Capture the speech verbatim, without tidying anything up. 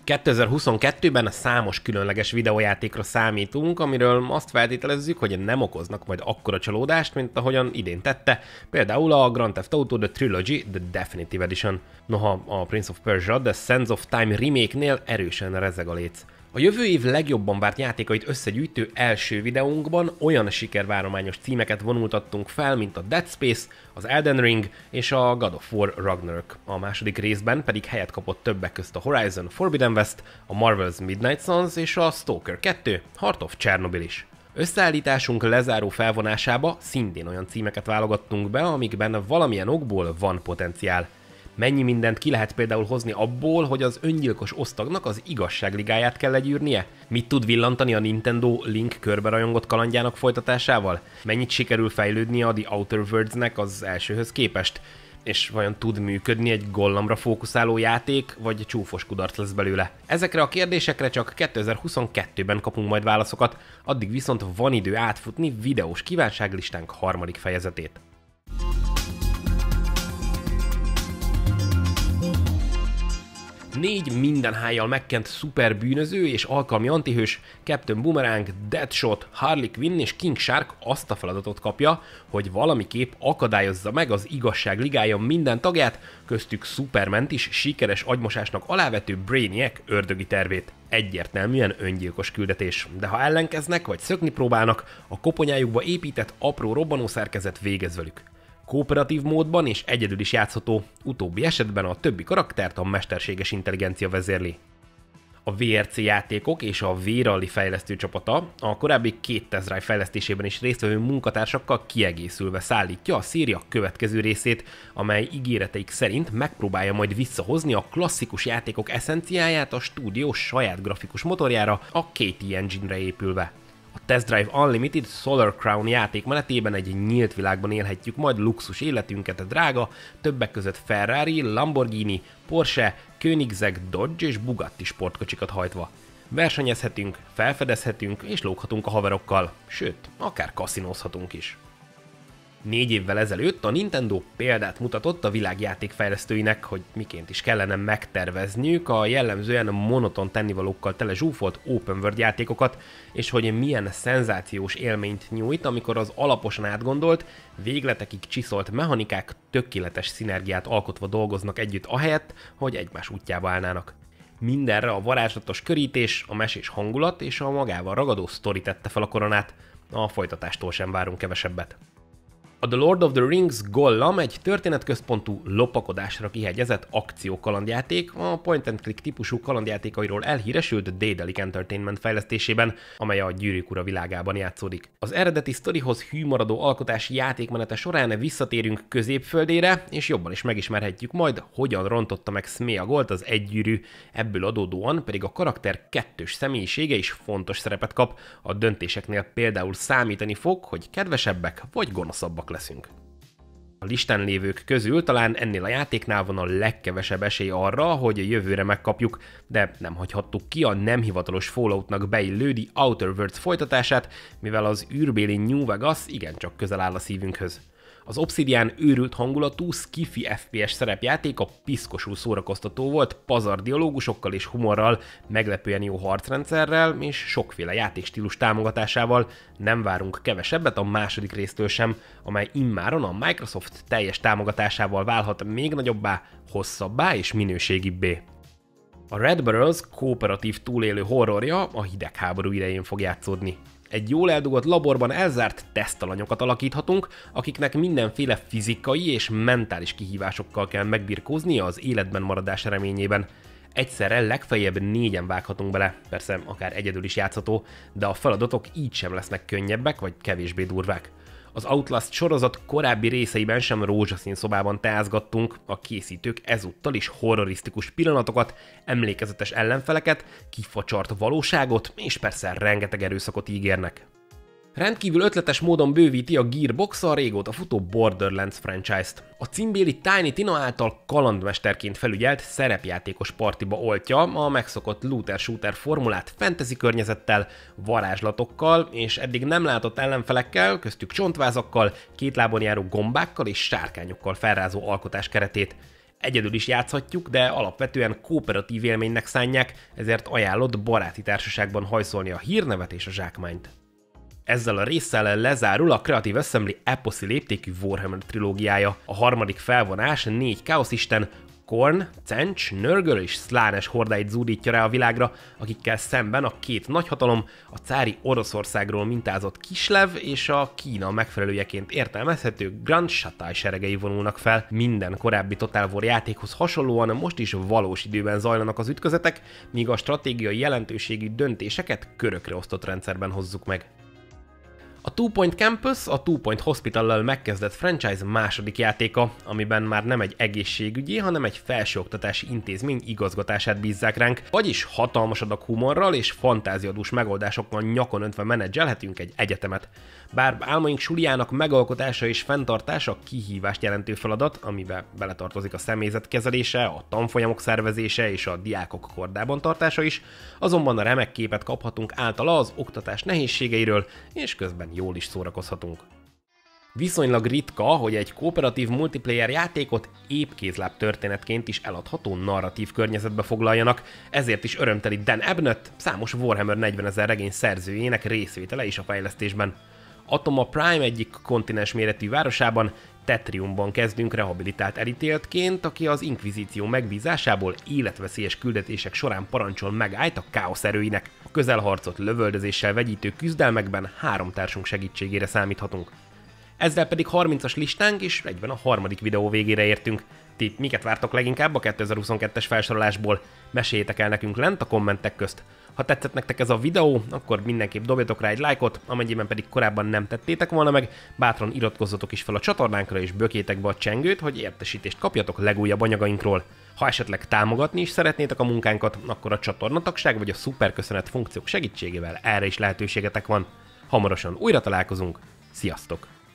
kétezer-huszonkettőben számos különleges videójátékra számítunk, amiről azt feltételezzük, hogy nem okoznak majd akkora csalódást, mint ahogyan idén tette, például a Grand Theft Auto The Trilogy The Definitive Edition. Noha a Prince of Persia The Sands of Time remake-nél erősen rezeg a léc. A jövő év legjobban várt játékait összegyűjtő első videónkban olyan sikervárományos címeket vonultattunk fel, mint a Dead Space, az Elden Ring és a God of War Ragnarök. A második részben pedig helyet kapott többek közt a Horizon Forbidden West, a Marvel's Midnight Suns és a Stalker kettő Heart of Chernobyl is. Összeállításunk lezáró felvonásába szintén olyan címeket válogattunk be, amikben valamilyen okból van potenciál. Mennyi mindent ki lehet például hozni abból, hogy az öngyilkos osztagnak az igazságligáját kell legyűrnie? Mit tud villantani a Nintendo Link körberajongott kalandjának folytatásával? Mennyit sikerül fejlődni a The Outer Worlds-nek az elsőhöz képest? És vajon tud működni egy gollamra fókuszáló játék, vagy csúfos kudarc lesz belőle? Ezekre a kérdésekre csak kétezer-huszonkettőben kapunk majd válaszokat, addig viszont van idő átfutni videós kívánságlistánk harmadik fejezetét. Négy mindenhájjal megkent szuperbűnöző és alkalmi antihős, Captain Boomerang, Deadshot, Harley Quinn és King Shark azt a feladatot kapja, hogy valamiképp akadályozza meg az igazság ligája minden tagját, köztük Superment is sikeres agymosásnak alávető Brainiac ördögi tervét. Egyértelműen öngyilkos küldetés, de ha ellenkeznek vagy szökni próbálnak, a koponyájukba épített apró robbanószerkezet végez velük. Kooperatív módban és egyedül is játszható, utóbbi esetben a többi karaktert a mesterséges intelligencia vezérli. A vé er cé játékok és a V-Rally fejlesztő csapata a korábbi két Test Drive fejlesztésében is résztvevő munkatársakkal kiegészülve szállítja a széria következő részét, amely ígéreteik szerint megpróbálja majd visszahozni a klasszikus játékok eszenciáját a stúdió saját grafikus motorjára, a ká té Engine-re épülve. A Test Drive Unlimited Solar Crown játékmenetében egy nyílt világban élhetjük majd luxus életünket a drága, többek között Ferrari, Lamborghini, Porsche, Koenigsegg, Dodge és Bugatti sportkocsikat hajtva. Versenyezhetünk, felfedezhetünk és lóghatunk a haverokkal, sőt, akár kaszinózhatunk is. Négy évvel ezelőtt a Nintendo példát mutatott a világjáték fejlesztőinek, hogy miként is kellene megtervezniük a jellemzően monoton tennivalókkal tele zsúfolt open world játékokat, és hogy milyen szenzációs élményt nyújt, amikor az alaposan átgondolt, végletekig csiszolt mechanikák tökéletes szinergiát alkotva dolgoznak együtt ahelyett, hogy egymás útjába állnának. Mindenre a varázslatos körítés, a mesés hangulat és a magával ragadó sztori tette fel a koronát, a folytatástól sem várunk kevesebbet. A The Lord of the Rings Gollam egy történetközpontú lopakodásra kihegyezett akciókalandjáték, a point and click típusú kalandjátékairól elhíresült Daedalic Entertainment fejlesztésében, amely a Gyűrűk ura világában játszódik. Az eredeti sztorihoz hű maradó alkotási játékmenete során visszatérünk Középföldére, és jobban is megismerhetjük majd, hogyan rontotta meg Sméagolt az egygyűrű, ebből adódóan pedig a karakter kettős személyisége is fontos szerepet kap, a döntéseknél például számítani fog, hogy kedvesebbek vagy gonoszabbak leszünk. A listán lévők közül talán ennél a játéknál van a legkevesebb esély arra, hogy jövőre megkapjuk, de nem hagyhattuk ki a nem hivatalos Falloutnak beillő The Outer Worlds folytatását, mivel az űrbéli New Vegas igencsak közel áll a szívünkhöz. Az Obsidian őrült hangulatú skifi ef pé es szerepjáték a piszkosul szórakoztató volt, pazar dialógusokkal és humorral, meglepően jó harcrendszerrel és sokféle játékstílus támogatásával. Nem várunk kevesebbet a második résztől sem, amely immáron a Microsoft teljes támogatásával válhat még nagyobbá, hosszabbá és minőségibbé. A Red Barrels kooperatív túlélő horrorja a hidegháború idején fog játszódni. Egy jól eldugott laborban elzárt tesztalanyokat alakíthatunk, akiknek mindenféle fizikai és mentális kihívásokkal kell megbirkóznia az életben maradás reményében. Egyszerre legfeljebb négyen vághatunk bele, persze akár egyedül is játszható, de a feladatok így sem lesznek könnyebbek vagy kevésbé durvák. Az Outlast sorozat korábbi részeiben sem rózsaszín szobában teázgattunk, a készítők ezúttal is horrorisztikus pillanatokat, emlékezetes ellenfeleket, kifacsart valóságot és persze rengeteg erőszakot ígérnek. Rendkívül ötletes módon bővíti a Gearbox a régóta futó Borderlands franchise-t. A címbéli Tiny Tina által kalandmesterként felügyelt szerepjátékos partiba oltja a megszokott looter-shooter formulát fantasy környezettel, varázslatokkal és eddig nem látott ellenfelekkel, köztük csontvázakkal, két lábon járó gombákkal és sárkányokkal felrázó alkotás keretét. Egyedül is játszhatjuk, de alapvetően kooperatív élménynek szánják, ezért ajánlott baráti társaságban hajszolni a hírnevet és a zsákmányt. Ezzel a résszel lezárul a Creative Assembly eposzi léptékű Warhammer trilógiája. A harmadik felvonás négy káoszisten, Khorne, Tzeentch, Nurgle és Slaanesh hordáit zúdítja rá a világra, akikkel szemben a két nagyhatalom, a cári Oroszországról mintázott Kislev és a Kína megfelelőjeként értelmezhető Grand Shatai seregei vonulnak fel. Minden korábbi Total War játékhoz hasonlóan most is valós időben zajlanak az ütközetek, míg a stratégiai jelentőségű döntéseket körökre osztott rendszerben hozzuk meg. A Two Point Campus a Two Point Hospital-lal megkezdett franchise második játéka, amiben már nem egy egészségügyi, hanem egy felsőoktatási intézmény igazgatását bízzák ránk, vagyis hatalmas adag humorral és fantáziadús megoldásokkal nyakon öntve menedzselhetünk egy egyetemet. Bár álmaink suliának megalkotása és fenntartása kihívást jelentő feladat, amiben beletartozik a személyzet kezelése, a tanfolyamok szervezése és a diákok kordában tartása is, azonban a remek képet kaphatunk általa az oktatás nehézségeiről, és közben jól is szórakozhatunk. Viszonylag ritka, hogy egy kooperatív multiplayer játékot épkézláb történetként is eladható narratív környezetbe foglaljanak, ezért is örömteli Dan Abnett, számos Warhammer negyvenezer regény szerzőjének részvétele is a fejlesztésben. Atoma Prime egyik kontinens méretű városában, Tetriumban kezdünk rehabilitált elítéltként, aki az inkvizíció megbízásából életveszélyes küldetések során parancsol megállt a káosz erőinek. A közelharcot lövöldözéssel vegyítő küzdelmekben három társunk segítségére számíthatunk. Ezzel pedig harmincas listánk és egyben a harmadik videó végére értünk. Ti miket vártok leginkább a kétezer-huszonkettes felsorolásból? Meséljétek el nekünk lent a kommentek közt. Ha tetszett nektek ez a videó, akkor mindenképp dobjatok rá egy lájkot, amennyiben pedig korábban nem tettétek volna meg, bátran iratkozzatok is fel a csatornánkra és bökétek be a csengőt, hogy értesítést kapjatok legújabb anyagainkról. Ha esetleg támogatni is szeretnétek a munkánkat, akkor a csatornatagság vagy a szuperköszönet funkciók segítségével erre is lehetőségetek van. Hamarosan újra találkozunk, sziasztok!